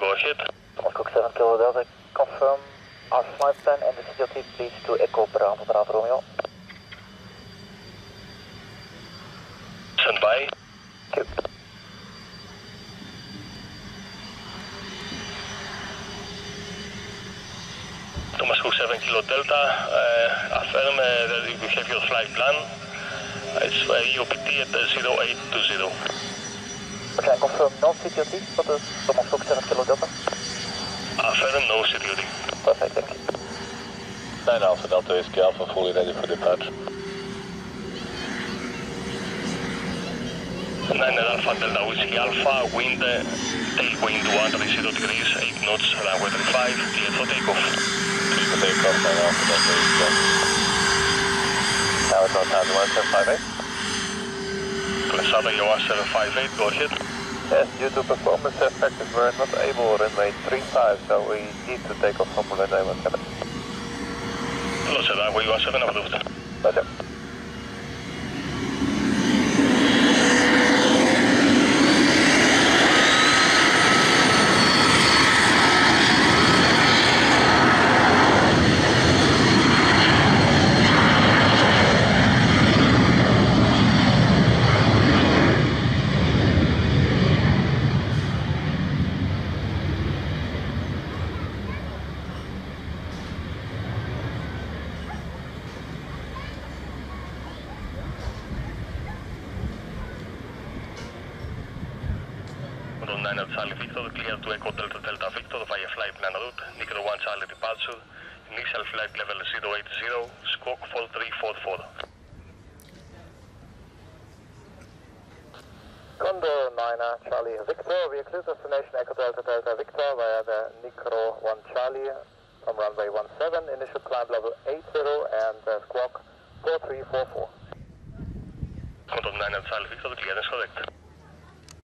go ahead. Cook 7 Kilo Delta, confirm our flight plan and the CDOT please to Echo Bravo Romeo. Stand by. Thank you. Thomas Cook 7 Kilo Delta, affirm that you have your flight plan. It's EOPT at 0820. Okay, confirm no CDOT for the Thomas Cook 7 Kilo Delta. Affirm no CDOT. Perfect, thank you. 9 Alpha Delta Whiskey Alpha, fully ready for departure. 9 Alpha Delta Whiskey Alpha, wind, tailwind 130 degrees, 8 knots, runway 35, clear for takeoff. Clear for takeoff, 9 Alpha Delta Whiskey Alpha. Now it's on time, 1758. Southern Yawa 758, go ahead. Yes, due to performance factors, we're not able runway 35, so we need to take off from runway 17. Hello, sir, runway 17 approved. Roger. Control 9 at Charlie Victor, clear to Echo Delta Delta Victor via flight plan route, Nicro 1 Charlie departure, initial flight level 080, squawk 4344. Condor 9 Charlie Victor, we clear destination Echo Delta Delta Victor via the Nicro 1 Charlie from runway 17, initial climb level 80 and squawk 4344. Control 9 at Charlie Victor, clearance correct.